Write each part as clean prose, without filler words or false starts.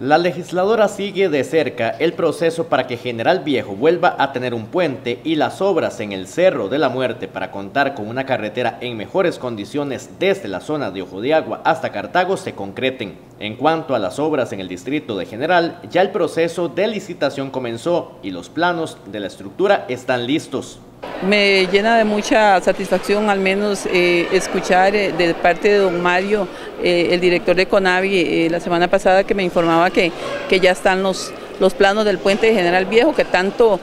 La legisladora sigue de cerca el proceso para que General Viejo vuelva a tener un puente y las obras en el Cerro de la Muerte para contar con una carretera en mejores condiciones desde la zona de Ojo de Agua hasta Cartago se concreten. En cuanto a las obras en el distrito de General, ya el proceso de licitación comenzó y los planos de la estructura están listos. Me llena de mucha satisfacción al menos escuchar de parte de don Mario, el director de CONAVI, la semana pasada que me informaba que ya están los planos del puente de General Viejo, que tanto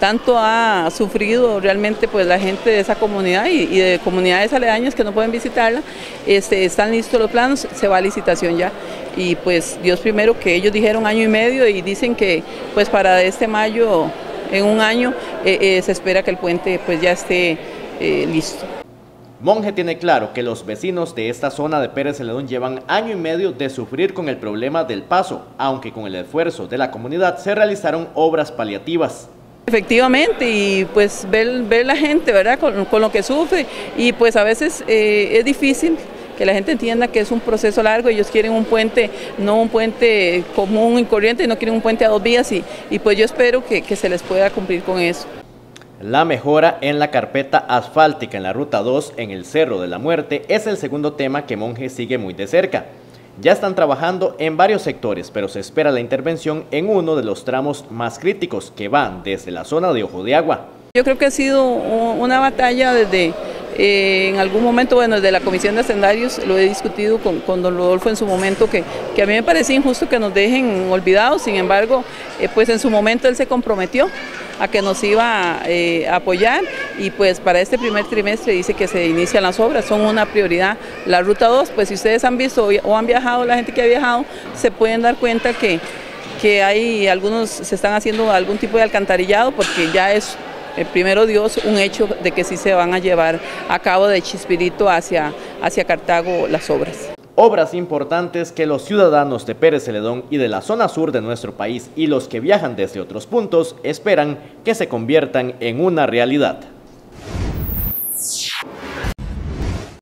ha sufrido realmente pues la gente de esa comunidad y de comunidades aledañas que no pueden visitarla. Están listos los planos, se va a licitación ya. Y pues Dios primero, que ellos dijeron 1 año y medio y dicen que pues para este mayo, en 1 año, se espera que el puente pues ya esté listo. Monge tiene claro que los vecinos de esta zona de Pérez Celedón llevan 1 año y medio de sufrir con el problema del paso, aunque con el esfuerzo de la comunidad se realizaron obras paliativas. Efectivamente, y pues ver la gente, ¿verdad?, con lo que sufre, y pues a veces es difícil que la gente entienda que es un proceso largo. Ellos quieren un puente, no un puente común y corriente, no quieren un puente a 2 vías y pues yo espero que se les pueda cumplir con eso. La mejora en la carpeta asfáltica en la Ruta 2 en el Cerro de la Muerte es el segundo tema que Monge sigue muy de cerca. Ya están trabajando en varios sectores, pero se espera la intervención en uno de los tramos más críticos que van desde la zona de Ojo de Agua. Yo creo que ha sido una batalla desde en algún momento, bueno, desde la Comisión de Hacendarios lo he discutido con don Rodolfo en su momento, que a mí me parecía injusto que nos dejen olvidados. Sin embargo, pues en su momento él se comprometió a que nos iba a apoyar y pues para este primer trimestre dice que se inician las obras, son una prioridad. La Ruta 2, pues si ustedes han visto o han viajado, la gente que ha viajado, se pueden dar cuenta que hay algunos, se están haciendo algún tipo de alcantarillado porque ya es, primero Dios, un hecho de que sí se van a llevar a cabo de Chespirito hacia Cartago las obras. Obras importantes que los ciudadanos de Pérez Celedón y de la zona sur de nuestro país y los que viajan desde otros puntos esperan que se conviertan en una realidad.